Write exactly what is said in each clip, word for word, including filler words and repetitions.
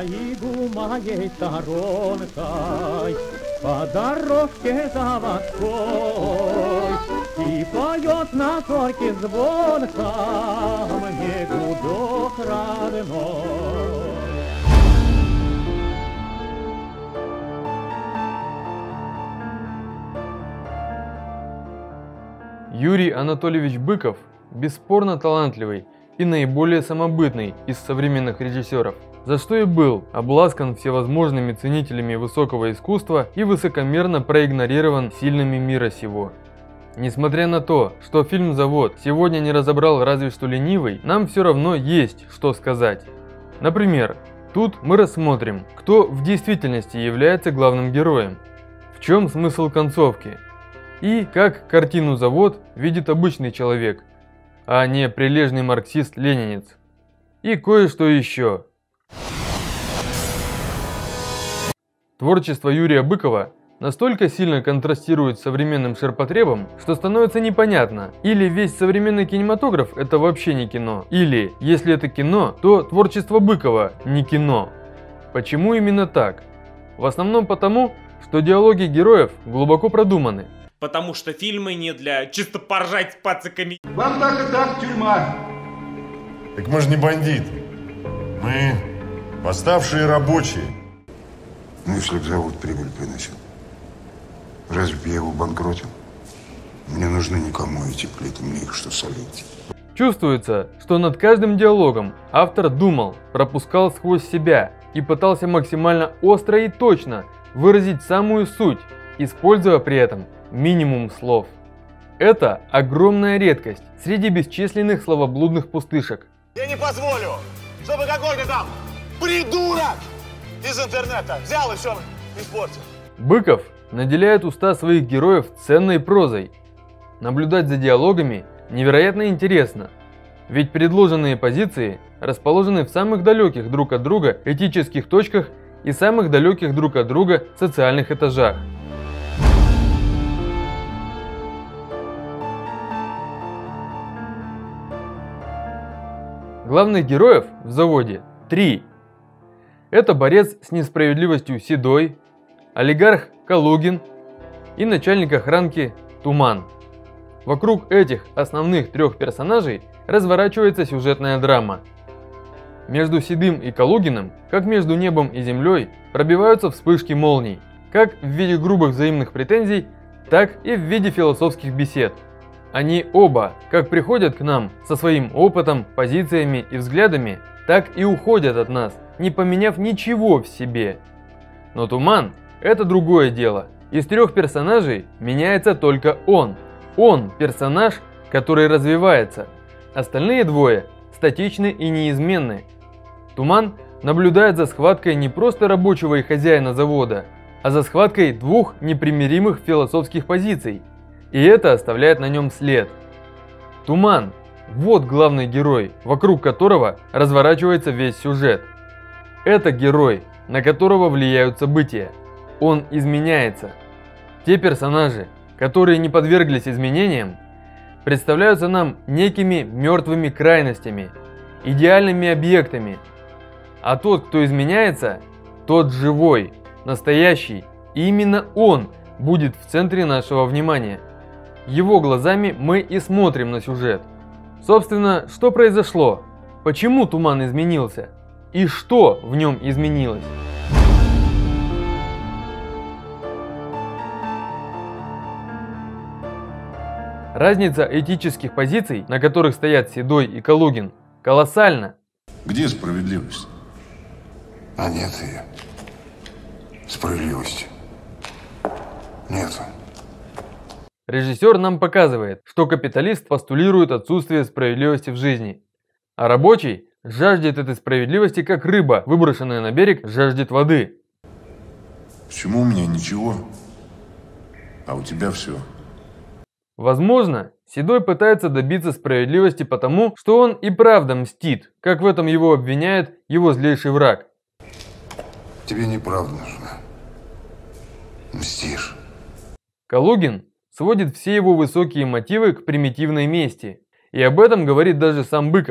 Тайгу моей сторонкой, по дорожке заводской, и поет на зорьке звонко мне гудок родной. Юрий Анатольевич Быков бесспорно талантливый и наиболее самобытный из современных режиссеров, за что и был обласкан всевозможными ценителями высокого искусства и высокомерно проигнорирован сильными мира сего. Несмотря на то, что фильм «Завод» сегодня не разобрал разве что ленивый, нам все равно есть что сказать. Например, тут мы рассмотрим, кто в действительности является главным героем, в чем смысл концовки, и как картину «Завод» видит обычный человек, а не прилежный марксист-ленинец. И кое-что еще. Творчество Юрия Быкова настолько сильно контрастирует с современным ширпотребом, что становится непонятно, или весь современный кинематограф это вообще не кино, или, если это кино, то творчество Быкова не кино. Почему именно так? В основном потому, что диалоги героев глубоко продуманы. Потому что фильмы не для чисто поржать с пациками. Вам так и так тюрьма. Так мы же не бандиты. Мы восставшие рабочие. Ну, если б завод прибыль приносил, разве б я его банкротил? Мне нужны никому эти плиты, мне их что солить. Чувствуется, что над каждым диалогом автор думал, пропускал сквозь себя и пытался максимально остро и точно выразить самую суть, используя при этом минимум слов. Это огромная редкость среди бесчисленных словоблудных пустышек. Я не позволю, чтобы какой-то там придурок из интернета взял и все испортил. Быков наделяет уста своих героев ценной прозой. Наблюдать за диалогами невероятно интересно, ведь предложенные позиции расположены в самых далеких друг от друга этических точках и самых далеких друг от друга социальных этажах. Главных героев в «Заводе» три. Это борец с несправедливостью Седой, олигарх Калугин и начальник охранки Туман. Вокруг этих основных трех персонажей разворачивается сюжетная драма. Между Седым и Калугиным, как между небом и землей, пробиваются вспышки молний, как в виде грубых взаимных претензий, так и в виде философских бесед. Они оба как приходят к нам со своим опытом, позициями и взглядами, так и уходят от нас, не поменяв ничего в себе. Но Туман – это другое дело. Из трех персонажей меняется только он. Он – персонаж, который развивается. Остальные двое статичны и неизменны. Туман наблюдает за схваткой не просто рабочего и хозяина завода, а за схваткой двух непримиримых философских позиций. И это оставляет на нем след. Туман – вот главный герой, вокруг которого разворачивается весь сюжет. Это герой, на которого влияют события. Он изменяется. Те персонажи, которые не подверглись изменениям, представляются нам некими мертвыми крайностями, идеальными объектами. А тот, кто изменяется, тот живой, настоящий, и именно он будет в центре нашего внимания. Его глазами мы и смотрим на сюжет. Собственно, что произошло? Почему Туман изменился? И что в нем изменилось? Разница этических позиций, на которых стоят Седой и Калугин, колоссальна. Где справедливость? А нет ее. Справедливости нет. Режиссер нам показывает, что капиталист постулирует отсутствие справедливости в жизни, а рабочий жаждет этой справедливости, как рыба, выброшенная на берег, жаждет воды. Почему у меня ничего, а у тебя все? Возможно, Седой пытается добиться справедливости потому, что он и правда мстит, как в этом его обвиняет его злейший враг. Тебе неправда нужна. Мстишь. Калугин сводит все его высокие мотивы к примитивной мести. И об этом говорит даже сам Быков.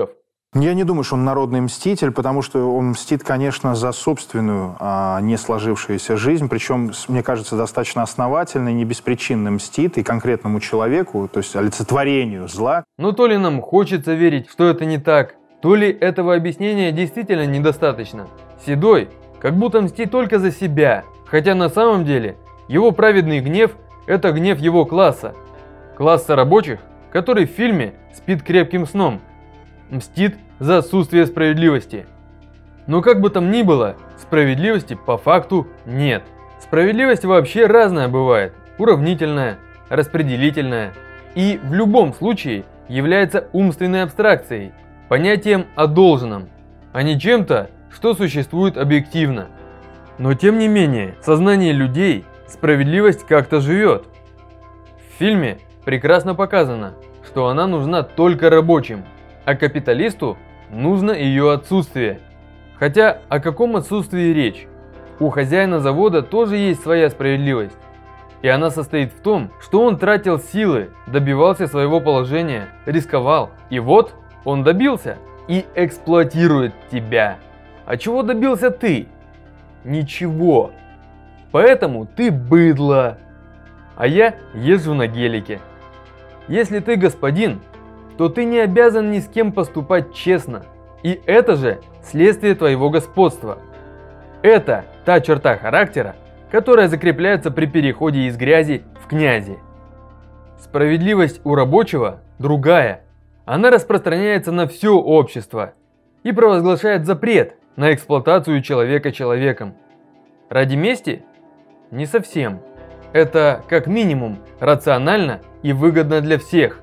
Я не думаю, что он народный мститель, потому что он мстит, конечно, за собственную а, не сложившуюся жизнь, причем, мне кажется, достаточно основательно и не беспричинно мстит и конкретному человеку, то есть олицетворению зла. Но то ли нам хочется верить, что это не так, то ли этого объяснения действительно недостаточно. Седой как будто мстит только за себя, хотя на самом деле его праведный гнев – это гнев его класса. Класса рабочих, который в фильме спит крепким сном. Мстит за отсутствие справедливости. Но как бы там ни было, справедливости по факту нет. Справедливость вообще разная бывает, уравнительная, распределительная, и в любом случае является умственной абстракцией, понятием о должном, а не чем-то, что существует объективно. Но тем не менее, в сознании людей справедливость как-то живет. В фильме прекрасно показано, что она нужна только рабочим, а капиталисту нужно ее отсутствие. Хотя о каком отсутствии речь? У хозяина завода тоже есть своя справедливость. И она состоит в том, что он тратил силы, добивался своего положения, рисковал. И вот он добился и эксплуатирует тебя. А чего добился ты? Ничего. Поэтому ты быдло. А я езжу на гелике. Если ты господин, то ты не обязан ни с кем поступать честно. И это же следствие твоего господства. Это та черта характера, которая закрепляется при переходе из грязи в князи. Справедливость у рабочего другая. Она распространяется на все общество и провозглашает запрет на эксплуатацию человека человеком. Ради мести? Не совсем. Это как минимум рационально и выгодно для всех.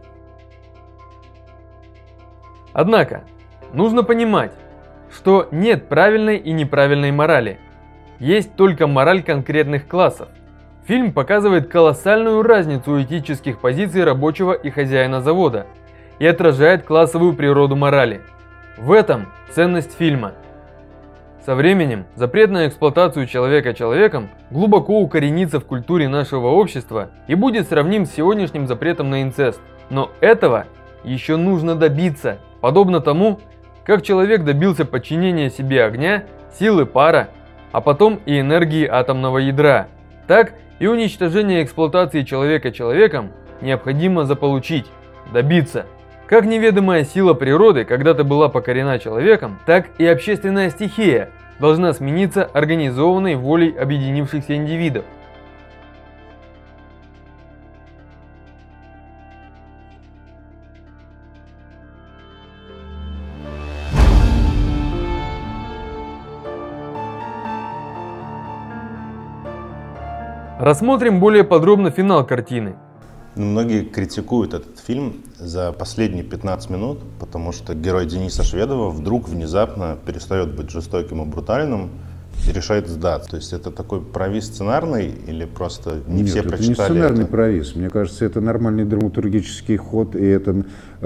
Однако, нужно понимать, что нет правильной и неправильной морали. Есть только мораль конкретных классов. Фильм показывает колоссальную разницу этических позиций рабочего и хозяина завода и отражает классовую природу морали. В этом ценность фильма. Со временем запрет на эксплуатацию человека человеком глубоко укоренится в культуре нашего общества и будет сравним с сегодняшним запретом на инцест. Но этого еще нужно добиться. Подобно тому, как человек добился подчинения себе огня, силы пара, а потом и энергии атомного ядра, так и уничтожение эксплуатации человека человеком необходимо заполучить, добиться. Как неведомая сила природы когда-то была покорена человеком, так и общественная стихия должна смениться организованной волей объединившихся индивидов. Рассмотрим более подробно финал картины. Многие критикуют этот фильм за последние пятнадцать минут, потому что герой Дениса Шведова вдруг внезапно перестает быть жестоким и брутальным и решает сдаться. То есть это такой провис сценарный или просто не Нет, все это прочитали не сценарный это? провис. Мне кажется, это нормальный драматургический ход, и это,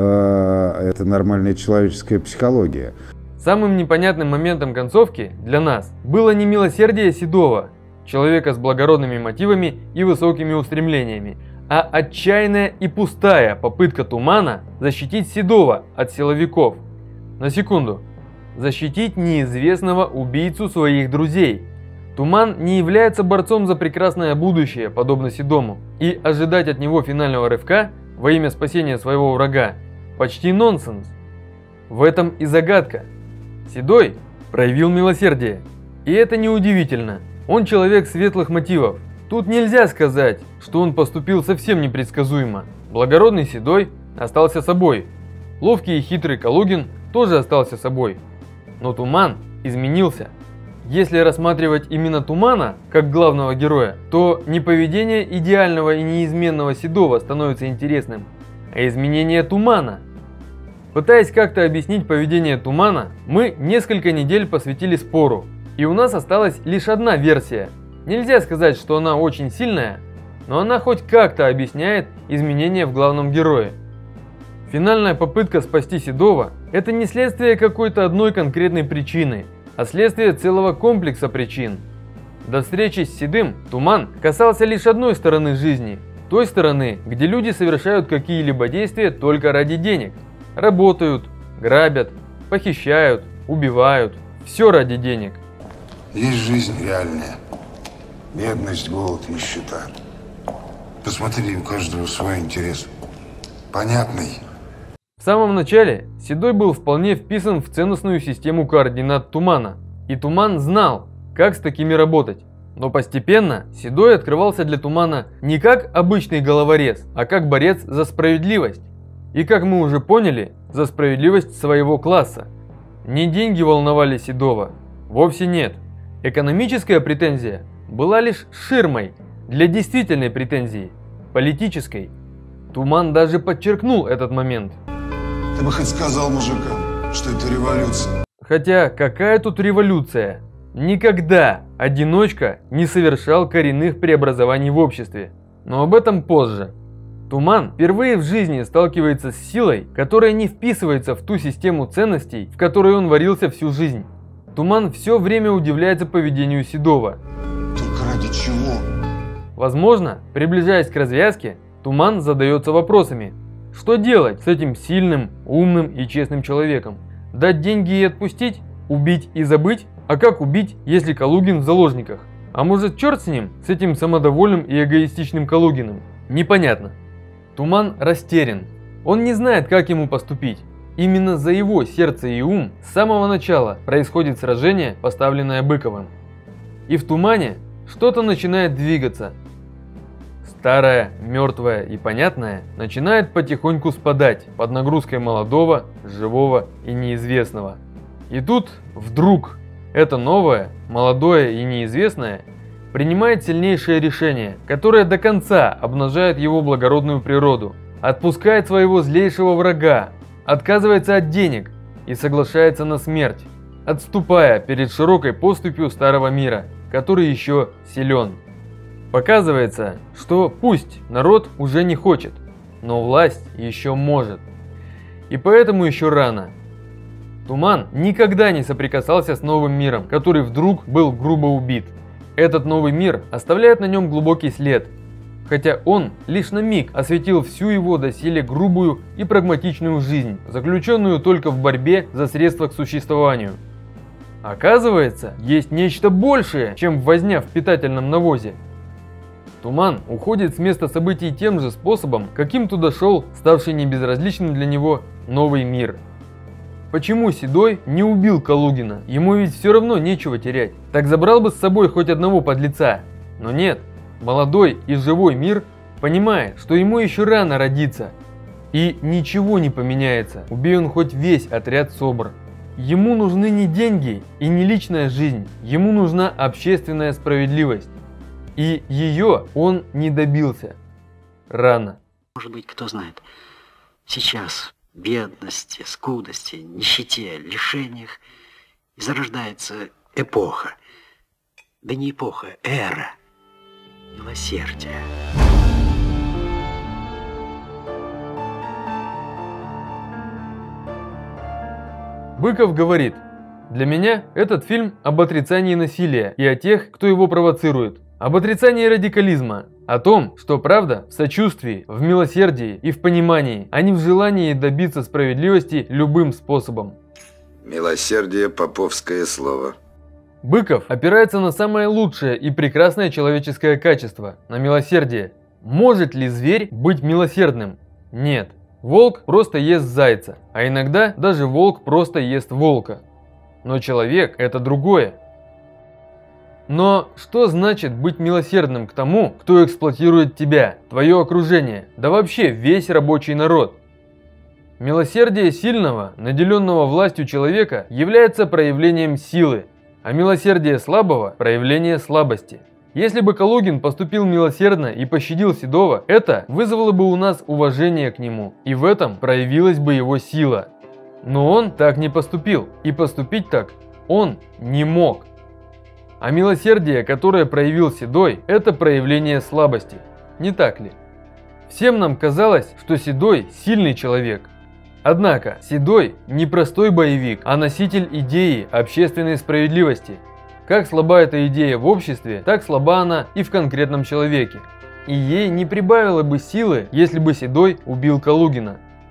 э, это нормальная человеческая психология. Самым непонятным моментом концовки для нас было не милосердие Седова, человека с благородными мотивами и высокими устремлениями, а отчаянная и пустая попытка Тумана защитить Седова от силовиков. На секунду. Защитить неизвестного убийцу своих друзей. Туман не является борцом за прекрасное будущее, подобно Седому, и ожидать от него финального рывка во имя спасения своего врага почти нонсенс. В этом и загадка. Седой проявил милосердие, и это неудивительно. Он человек светлых мотивов. Тут нельзя сказать, что он поступил совсем непредсказуемо. Благородный Седой остался собой. Ловкий и хитрый Калугин тоже остался собой. Но Туман изменился. Если рассматривать именно Тумана как главного героя, то не поведение идеального и неизменного Седова становится интересным, а изменение Тумана. Пытаясь как-то объяснить поведение Тумана, мы несколько недель посвятили спору. И у нас осталась лишь одна версия. Нельзя сказать, что она очень сильная, но она хоть как-то объясняет изменения в главном герое. Финальная попытка спасти Седова – это не следствие какой-то одной конкретной причины, а следствие целого комплекса причин. До встречи с Седым Туман касался лишь одной стороны жизни, той стороны, где люди совершают какие-либо действия только ради денег. Работают, грабят, похищают, убивают. Все ради денег. Есть жизнь реальная. Бедность, голод, нищета. Посмотри, у каждого свой интерес. Понятный. В самом начале Седой был вполне вписан в ценностную систему координат Тумана. И Туман знал, как с такими работать. Но постепенно Седой открывался для Тумана не как обычный головорез, а как борец за справедливость. И как мы уже поняли, за справедливость своего класса. Не деньги волновали Седова. Вовсе нет. Экономическая претензия была лишь ширмой для действительной претензии, политической. Туман даже подчеркнул этот момент. Ты бы хоть сказал мужикам, что это революция. Хотя какая тут революция? Никогда одиночка не совершал коренных преобразований в обществе. Но об этом позже. Туман впервые в жизни сталкивается с силой, которая не вписывается в ту систему ценностей, в которой он варился всю жизнь. Туман все время удивляется поведению Седова. Только ради чего? Возможно, приближаясь к развязке, Туман задается вопросами. Что делать с этим сильным, умным и честным человеком? Дать деньги и отпустить? Убить и забыть? А как убить, если Калугин в заложниках? А может, черт с ним, с этим самодовольным и эгоистичным Калугиным? Непонятно. Туман растерян. Он не знает, как ему поступить. Именно за его сердце и ум с самого начала происходит сражение, поставленное Быковым. И в Тумане что-то начинает двигаться. Старое, мертвое и понятное начинает потихоньку спадать под нагрузкой молодого, живого и неизвестного. И тут вдруг это новое, молодое и неизвестное принимает сильнейшее решение, которое до конца обнажает его благородную природу, отпускает своего злейшего врага, отказывается от денег и соглашается на смерть, отступая перед широкой поступью старого мира, который еще силен. Показывается, что пусть народ уже не хочет, но власть еще может. И поэтому еще рано. Туман никогда не соприкасался с новым миром, который вдруг был грубо убит. Этот новый мир оставляет на нем глубокий след, хотя он лишь на миг осветил всю его доселе грубую и прагматичную жизнь, заключенную только в борьбе за средства к существованию. Оказывается, есть нечто большее, чем возня в питательном навозе. Туман уходит с места событий тем же способом, каким туда шел ставший небезразличным для него новый мир. Почему Седой не убил Калугина? Ему ведь все равно нечего терять. Так забрал бы с собой хоть одного подлеца. Но нет, молодой и живой мир понимает, что ему еще рано родиться. И ничего не поменяется, убей он хоть весь отряд СОБР. Ему нужны не деньги и не личная жизнь, ему нужна общественная справедливость. И ее он не добился. Рано. Может быть, кто знает, сейчас в бедности, скудости, нищете, лишениях и зарождается эпоха. Да не эпоха, эра милосердия. Быков говорит: для меня этот фильм об отрицании насилия и о тех, кто его провоцирует. Об отрицании радикализма, о том, что правда в сочувствии, в милосердии и в понимании, а не в желании добиться справедливости любым способом. Милосердие – поповское слово. Быков опирается на самое лучшее и прекрасное человеческое качество, на милосердие. Может ли зверь быть милосердным? Нет. Волк просто ест зайца, а иногда даже волк просто ест волка. Но человек – это другое. Но что значит быть милосердным к тому, кто эксплуатирует тебя, твое окружение, да вообще весь рабочий народ? Милосердие сильного, наделенного властью человека является проявлением силы, а милосердие слабого – проявление слабости. Если бы Калугин поступил милосердно и пощадил Седова, это вызвало бы у нас уважение к нему, и в этом проявилась бы его сила. Но он так не поступил, и поступить так он не мог. А милосердие, которое проявил Седой, это проявление слабости. Не так ли? Всем нам казалось, что Седой сильный человек. Однако Седой не простой боевик, а носитель идеи общественной справедливости. Как слаба эта идея в обществе, так слаба она и в конкретном человеке. И ей не прибавило бы силы, если бы Седой убил Калугина.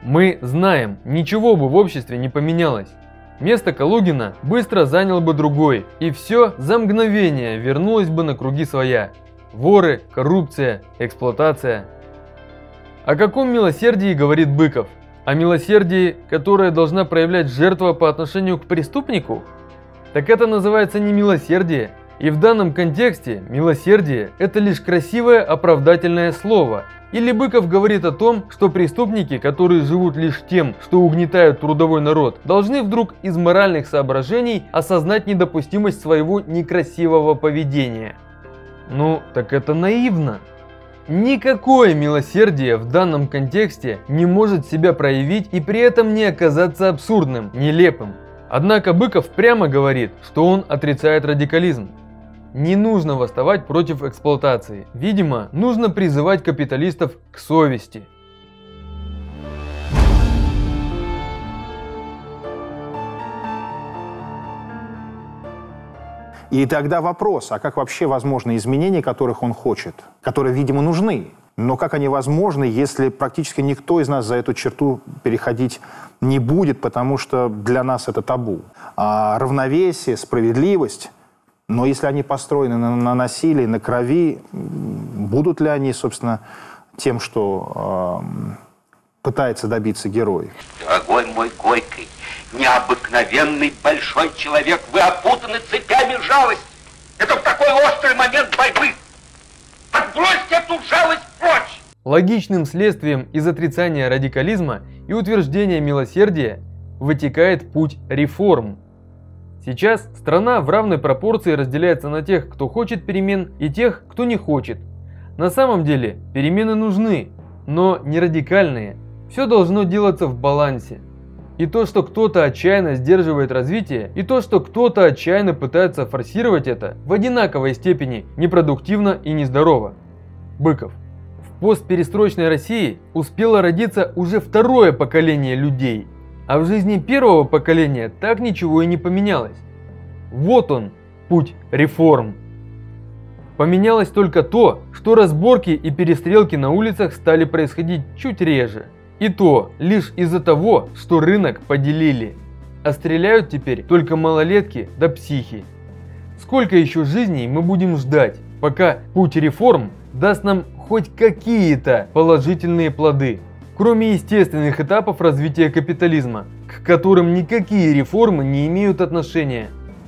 Мы знаем, ничего бы в обществе не поменялось. Место Калугина быстро занял бы другой, и все за мгновение вернулось бы на круги своя. Воры, коррупция, эксплуатация. О каком милосердии говорит Быков? О милосердии, которое должна проявлять жертва по отношению к преступнику? Так это называется не милосердие. И в данном контексте милосердие – это лишь красивое оправдательное слово. Или Быков говорит о том, что преступники, которые живут лишь тем, что угнетают трудовой народ, должны вдруг из моральных соображений осознать недопустимость своего некрасивого поведения. Ну, так это наивно. Никакое милосердие в данном контексте не может себя проявить и при этом не оказаться абсурдным, нелепым. Однако Быков прямо говорит, что он отрицает радикализм. Не нужно восставать против эксплуатации. Видимо, нужно призывать капиталистов к совести. И тогда вопрос, а как вообще возможны изменения, которых он хочет, которые, видимо, нужны? Но как они возможны, если практически никто из нас за эту черту переходить не будет, потому что для нас это табу? А равновесие, справедливость, но если они построены на, на насилии, на крови, будут ли они, собственно, тем, что э, пытается добиться герой? Дорогой мой Горький, необыкновенный большой человек, вы опутаны цепями жалости. Это в такой острый момент борьбы. Отбросьте эту жалость прочь! Логичным следствием из отрицания радикализма и утверждения милосердия вытекает путь реформ. Сейчас страна в равной пропорции разделяется на тех, кто хочет перемен, и тех, кто не хочет. На самом деле перемены нужны, но не радикальные. Все должно делаться в балансе. И то, что кто-то отчаянно сдерживает развитие, и то, что кто-то отчаянно пытается форсировать это, в одинаковой степени непродуктивно и нездорово. Быков. В постперестроечной России успело родиться уже второе поколение людей, а в жизни первого поколения так ничего и не поменялось. Вот он, путь реформ. Поменялось только то, что разборки и перестрелки на улицах стали происходить чуть реже. И то лишь из-за того, что рынок поделили. А стреляют теперь только малолетки да психи. Сколько еще жизней мы будем ждать, пока путь реформ даст нам хоть какие-то положительные плоды, кроме естественных этапов развития капитализма, к которым никакие реформы не имеют отношения.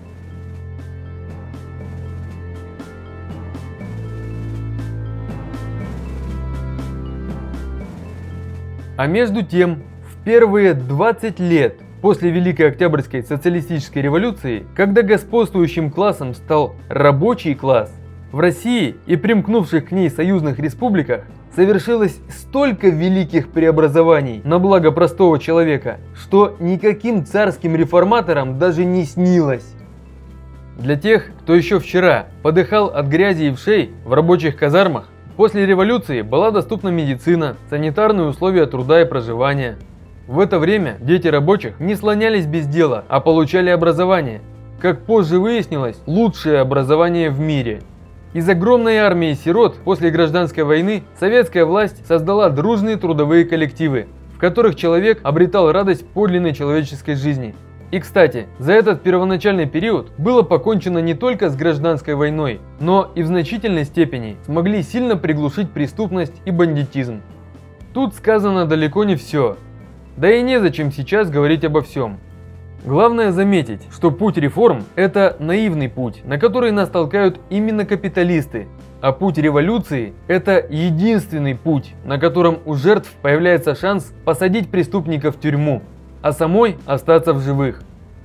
А между тем, в первые двадцать лет после Великой Октябрьской социалистической революции, когда господствующим классом стал рабочий класс, в России и примкнувших к ней союзных республиках совершилось столько великих преобразований на благо простого человека, что никаким царским реформаторам даже не снилось. Для тех, кто еще вчера подыхал от грязи и вшей в рабочих казармах, после революции была доступна медицина, санитарные условия труда и проживания. В это время дети рабочих не слонялись без дела, а получали образование. Как позже выяснилось, лучшее образование в мире. Из огромной армии сирот после гражданской войны советская власть создала дружные трудовые коллективы, в которых человек обретал радость подлинной человеческой жизни. И, кстати, за этот первоначальный период было покончено не только с гражданской войной, но и в значительной степени смогли сильно приглушить преступность и бандитизм. Тут сказано далеко не все. Да и незачем сейчас говорить обо всем. Главное заметить, что путь реформ – это наивный путь, на который нас толкают именно капиталисты, а путь революции – это единственный путь, на котором у жертв появляется шанс посадить преступника в тюрьму, а самой остаться в живых.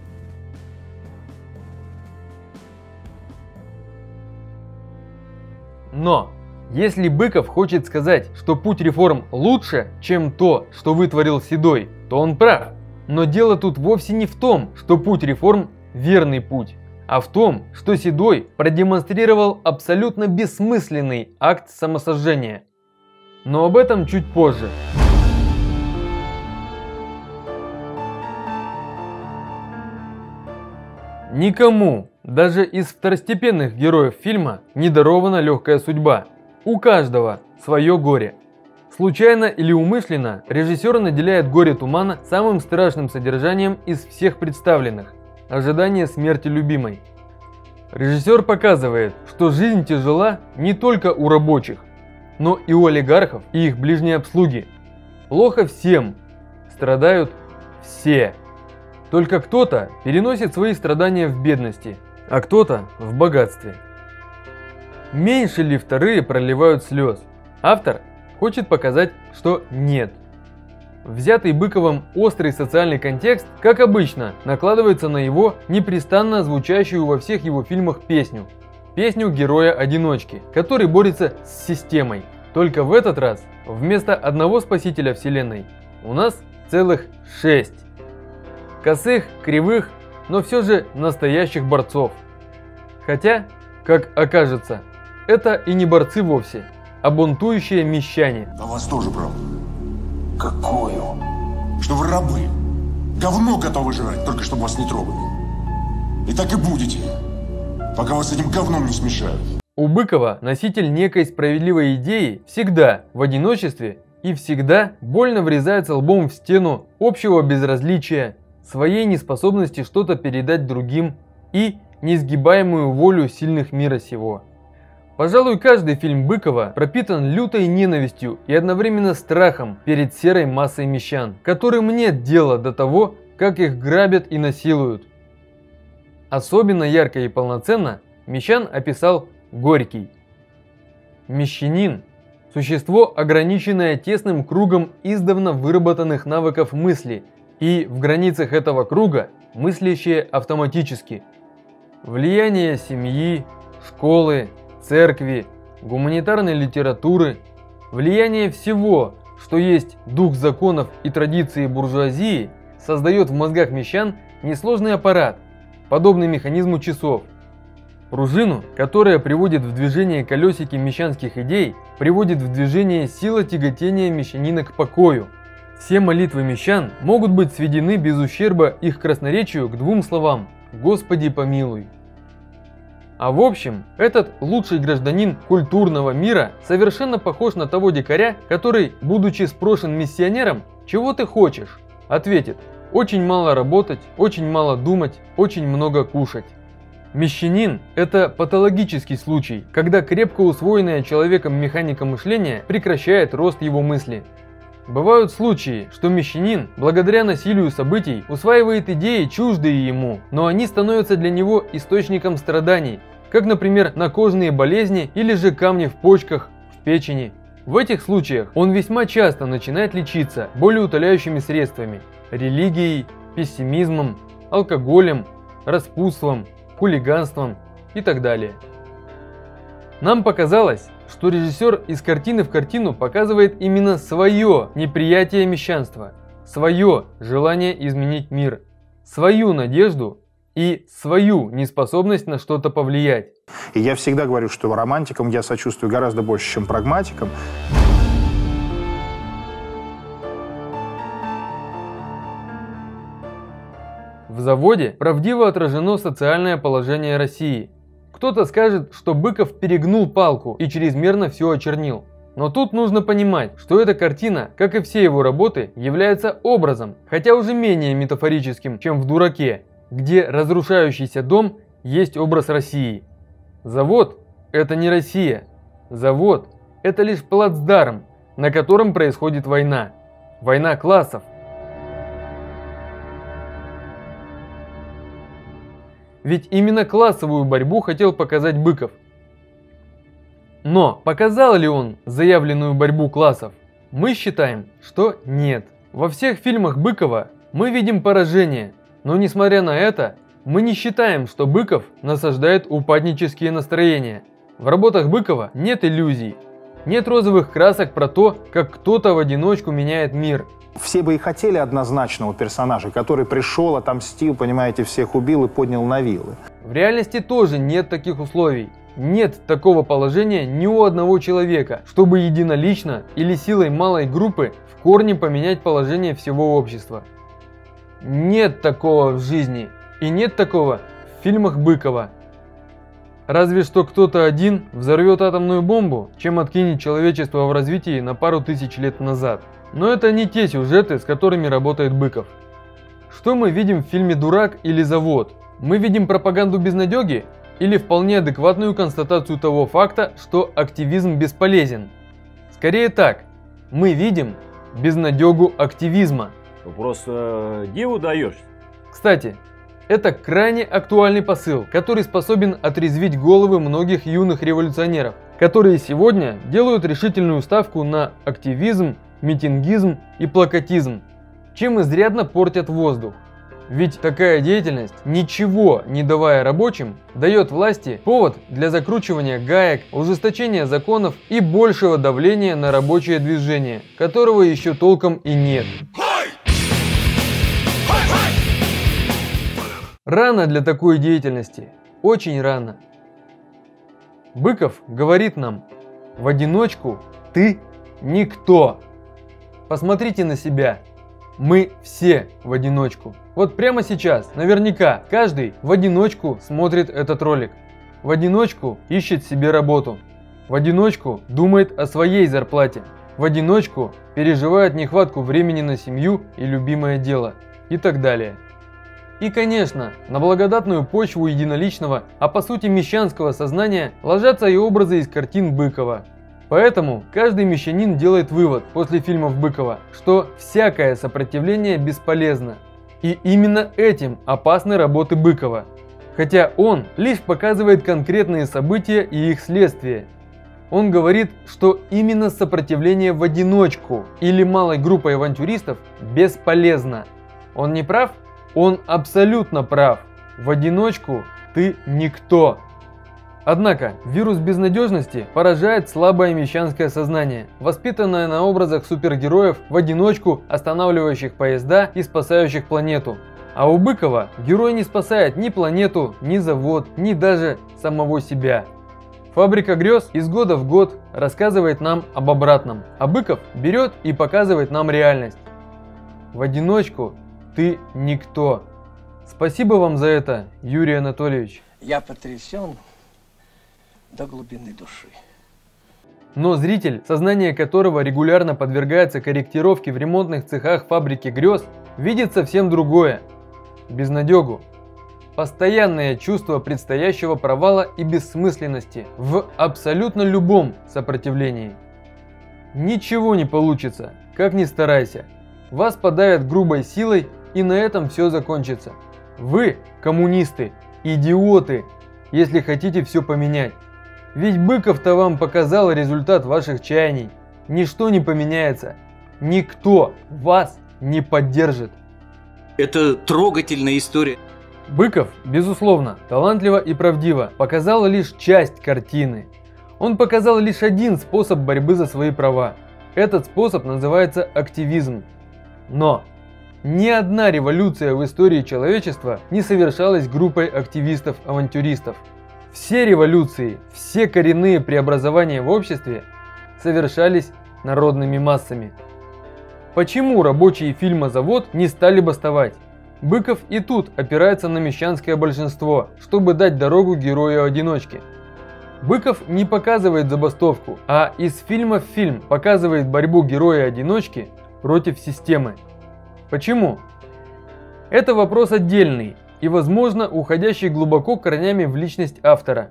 Но если Быков хочет сказать, что путь реформ лучше, чем то, что вытворил Седой, то он прав. Но дело тут вовсе не в том, что путь реформ – верный путь, а в том, что Седой продемонстрировал абсолютно бессмысленный акт самосожжения. Но об этом чуть позже. Никому, даже из второстепенных героев фильма, не дарована легкая судьба. У каждого свое горе. Случайно или умышленно режиссер наделяет «Горе тумана» самым страшным содержанием из всех представленных – ожидание смерти любимой. Режиссер показывает, что жизнь тяжела не только у рабочих, но и у олигархов и их ближней обслуги. Плохо всем, страдают все. Только кто-то переносит свои страдания в бедности, а кто-то в богатстве. Меньше ли вторые проливают слез? Автор хочет показать, что нет. Взятый Быковым острый социальный контекст, как обычно, накладывается на его непрестанно звучащую во всех его фильмах песню. Песню героя-одиночки, который борется с системой. Только в этот раз вместо одного спасителя вселенной у нас целых шесть. Косых, кривых, но все же настоящих борцов. Хотя, как окажется, это и не борцы вовсе, а бунтующие мещане. А вас тоже правда. Какую? Что вы рабы. Говно готовы жрать, только чтобы вас не трогали. И так и будете, пока вас с этим говном не смешают. У Быкова носитель некой справедливой идеи всегда в одиночестве и всегда больно врезается лбом в стену общего безразличия, своей неспособности что-то передать другим и несгибаемую волю сильных мира сего. Пожалуй, каждый фильм Быкова пропитан лютой ненавистью и одновременно страхом перед серой массой мещан, которым нет дела до того, как их грабят и насилуют. Особенно ярко и полноценно мещан описал Горький. Мещанин – существо, ограниченное тесным кругом издавна выработанных навыков мысли и в границах этого круга мыслящее автоматически. Влияние семьи, школы, церкви, гуманитарной литературы, влияние всего, что есть дух законов и традиции буржуазии, создает в мозгах мещан несложный аппарат, подобный механизму часов. Пружину, которая приводит в движение колесики мещанских идей, приводит в движение сила тяготения мещанина к покою. Все молитвы мещан могут быть сведены без ущерба их красноречию к двум словам «Господи помилуй». А в общем, этот лучший гражданин культурного мира совершенно похож на того дикаря, который, будучи спрошен миссионером, «Чего ты хочешь?», ответит: «Очень мало работать, очень мало думать, очень много кушать». Мещанин – это патологический случай, когда крепко усвоенная человеком механика мышления прекращает рост его мысли. Бывают случаи, что мещанин, благодаря насилию событий, усваивает идеи, чуждые ему, но они становятся для него источником страданий, как, например, накожные болезни или же камни в почках, в печени. В этих случаях он весьма часто начинает лечиться болеутоляющими средствами – религией, пессимизмом, алкоголем, распутством, хулиганством и так далее. Нам показалось, что режиссер из картины в картину показывает именно свое неприятие мещанства, свое желание изменить мир, свою надежду и свою неспособность на что-то повлиять. И я всегда говорю, что романтикам я сочувствую гораздо больше, чем прагматикам. В «Заводе» правдиво отражено социальное положение России. Кто-то скажет, что Быков перегнул палку и чрезмерно все очернил. Но тут нужно понимать, что эта картина, как и все его работы, является образом, хотя уже менее метафорическим, чем в «Дураке», где разрушающийся дом есть образ России. Завод – это не Россия. Завод – это лишь плацдарм, на котором происходит война. Война классов. Ведь именно классовую борьбу хотел показать Быков. Но показал ли он заявленную борьбу классов? Мы считаем, что нет. Во всех фильмах Быкова мы видим поражение, но несмотря на это, мы не считаем, что Быков насаждает упаднические настроения. В работах Быкова нет иллюзий, нет розовых красок про то, как кто-то в одиночку меняет мир. Все бы и хотели однозначного персонажа, который пришел, отомстил, понимаете, всех убил и поднял на вилы. В реальности тоже нет таких условий. Нет такого положения ни у одного человека, чтобы единолично или силой малой группы в корне поменять положение всего общества. Нет такого в жизни и нет такого в фильмах Быкова. Разве что кто-то один взорвет атомную бомбу, чем откинет человечество в развитии на пару тысяч лет назад. Но это не те сюжеты, с которыми работает Быков. Что мы видим в фильме «Дурак» или «Завод»? Мы видим пропаганду безнадеги или вполне адекватную констатацию того факта, что активизм бесполезен? Скорее так, мы видим безнадегу активизма. Ты просто диву даешь. Кстати, это крайне актуальный посыл, который способен отрезвить головы многих юных революционеров, которые сегодня делают решительную ставку на активизм, митингизм и плакатизм, чем изрядно портят воздух. Ведь такая деятельность, ничего не давая рабочим, дает власти повод для закручивания гаек, ужесточения законов и большего давления на рабочее движение, которого еще толком и нет. Рано для такой деятельности, очень рано. Быков говорит нам: в одиночку ты никто. Посмотрите на себя. Мы все в одиночку. Вот прямо сейчас, наверняка, каждый в одиночку смотрит этот ролик. В одиночку ищет себе работу. В одиночку думает о своей зарплате. В одиночку переживает нехватку времени на семью и любимое дело. И так далее. И, конечно, на благодатную почву единоличного, а по сути мещанского сознания ложатся и образы из картин Быкова. Поэтому каждый мещанин делает вывод после фильмов Быкова, что всякое сопротивление бесполезно. И именно этим опасны работы Быкова. Хотя он лишь показывает конкретные события и их следствия. Он говорит, что именно сопротивление в одиночку или малой группой авантюристов бесполезно. Он не прав? Он абсолютно прав. В одиночку ты никто. Однако вирус безнадежности поражает слабое мещанское сознание, воспитанное на образах супергероев в одиночку, останавливающих поезда и спасающих планету. А у Быкова герой не спасает ни планету, ни завод, ни даже самого себя. Фабрика грез из года в год рассказывает нам об обратном, а Быков берет и показывает нам реальность. В одиночку ты никто. Спасибо вам за это, Юрий Анатольевич. Я потрясен до глубины души. Но зритель, сознание которого регулярно подвергается корректировке в ремонтных цехах фабрики грез, видит совсем другое. Безнадегу. Постоянное чувство предстоящего провала и бессмысленности в абсолютно любом сопротивлении. Ничего не получится, как ни старайся. Вас подавят грубой силой, и на этом все закончится. Вы, коммунисты, идиоты, если хотите все поменять. Ведь Быков-то вам показал результат ваших чаяний. Ничто не поменяется. Никто вас не поддержит. Это трогательная история. Быков, безусловно, талантливо и правдиво показал лишь часть картины. Он показал лишь один способ борьбы за свои права. Этот способ называется активизм. Но ни одна революция в истории человечества не совершалась группой активистов-авантюристов. Все революции, все коренные преобразования в обществе совершались народными массами. Почему рабочие фильма «Завод» не стали бастовать? Быков и тут опирается на мещанское большинство, чтобы дать дорогу герою-одиночке. Быков не показывает забастовку, а из фильма в фильм показывает борьбу героя-одиночки против системы. Почему? Это вопрос отдельный и, возможно, уходящий глубоко корнями в личность автора.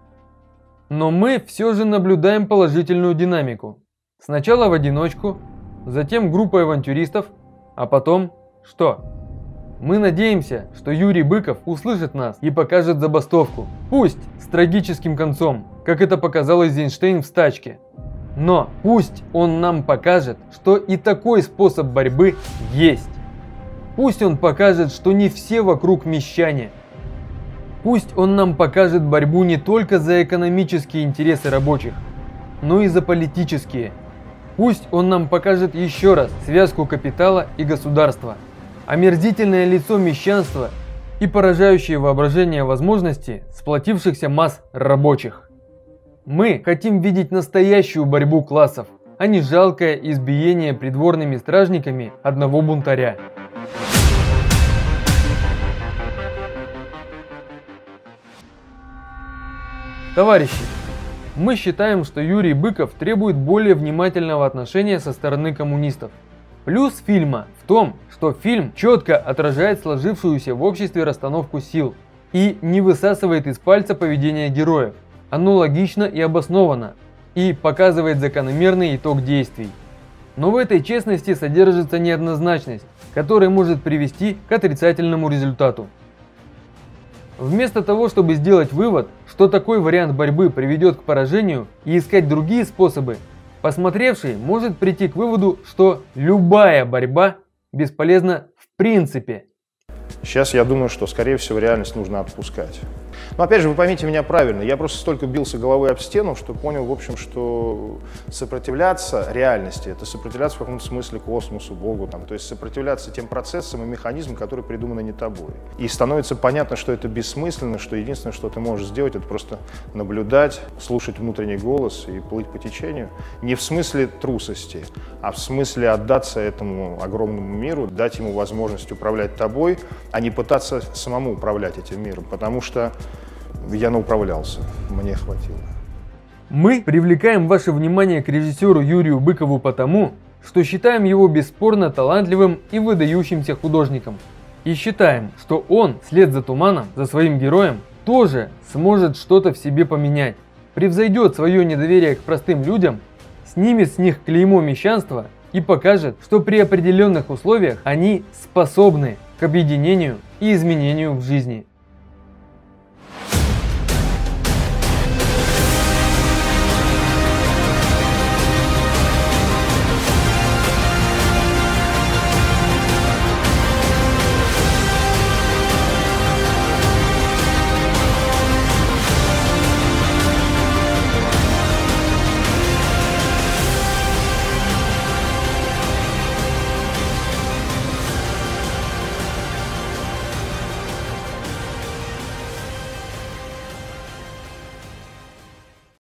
Но мы все же наблюдаем положительную динамику. Сначала в одиночку, затем группой авантюристов, а потом что? Мы надеемся, что Юрий Быков услышит нас и покажет забастовку. Пусть с трагическим концом, как это показал Эйзенштейн в «Стачке». Но пусть он нам покажет, что и такой способ борьбы есть. Пусть он покажет, что не все вокруг мещане. Пусть он нам покажет борьбу не только за экономические интересы рабочих, но и за политические. Пусть он нам покажет еще раз связку капитала и государства, омерзительное лицо мещанства и поражающее воображение возможности сплотившихся масс рабочих. Мы хотим видеть настоящую борьбу классов, а не жалкое избиение придворными стражниками одного бунтаря. Товарищи, мы считаем, что Юрий Быков требует более внимательного отношения со стороны коммунистов. Плюс фильма в том, что фильм четко отражает сложившуюся в обществе расстановку сил и не высасывает из пальца поведение героев. Оно логично и обосновано, и показывает закономерный итог действий. Но в этой честности содержится неоднозначность, которая может привести к отрицательному результату. Вместо того, чтобы сделать вывод, что такой вариант борьбы приведет к поражению и искать другие способы, посмотревший может прийти к выводу, что любая борьба бесполезна в принципе. Сейчас я думаю, что, скорее всего, реальность нужно отпускать. Но опять же, вы поймите меня правильно, я просто столько бился головой об стену, что понял, в общем, что сопротивляться реальности – это сопротивляться в каком-то смысле космосу, Богу, там, то есть сопротивляться тем процессам и механизмам, которые придуманы не тобой. И становится понятно, что это бессмысленно, что единственное, что ты можешь сделать, это просто наблюдать, слушать внутренний голос и плыть по течению. Не в смысле трусости, а в смысле отдаться этому огромному миру, дать ему возможность управлять тобой, а не пытаться самому управлять этим миром, потому что я науправлялся, мне хватило. Мы привлекаем ваше внимание к режиссеру Юрию Быкову потому, что считаем его бесспорно талантливым и выдающимся художником. И считаем, что он, вслед за Туманом, за своим героем, тоже сможет что-то в себе поменять, превзойдет свое недоверие к простым людям, снимет с них клеймо мещанства и покажет, что при определенных условиях они способны к объединению и изменению в жизни.